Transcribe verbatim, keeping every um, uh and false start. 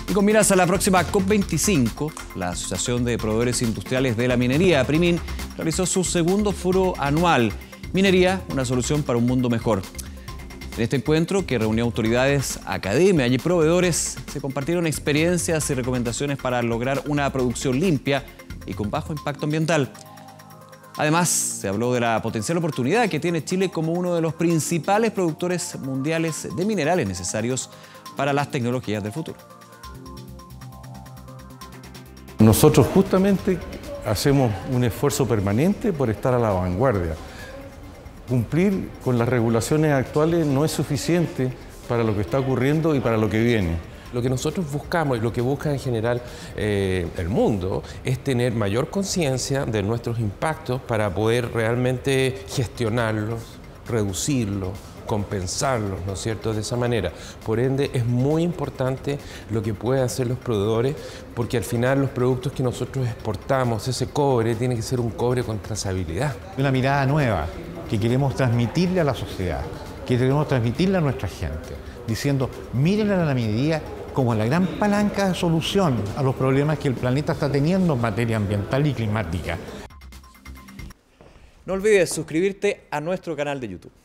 Y con miras a la próxima COP veinticinco, la Asociación de Proveedores Industriales de la Minería, APRIMIN, realizó su segundo foro anual, Minería, una solución para un mundo mejor. En este encuentro, que reunió autoridades, academia y proveedores, se compartieron experiencias y recomendaciones para lograr una producción limpia y con bajo impacto ambiental. Además, se habló de la potencial oportunidad que tiene Chile como uno de los principales productores mundiales de minerales necesarios para las tecnologías del futuro. Nosotros justamente hacemos un esfuerzo permanente por estar a la vanguardia. Cumplir con las regulaciones actuales no es suficiente para lo que está ocurriendo y para lo que viene. Lo que nosotros buscamos y lo que busca en general eh, el mundo es tener mayor conciencia de nuestros impactos para poder realmente gestionarlos, reducirlos, compensarlos, ¿no es cierto?, de esa manera. Por ende, es muy importante lo que pueden hacer los proveedores, porque al final los productos que nosotros exportamos, ese cobre, tiene que ser un cobre con trazabilidad. Una mirada nueva que queremos transmitirle a la sociedad, que queremos transmitirle a nuestra gente, diciendo, miren a la minería como la gran palanca de solución a los problemas que el planeta está teniendo en materia ambiental y climática. No olvides suscribirte a nuestro canal de YouTube.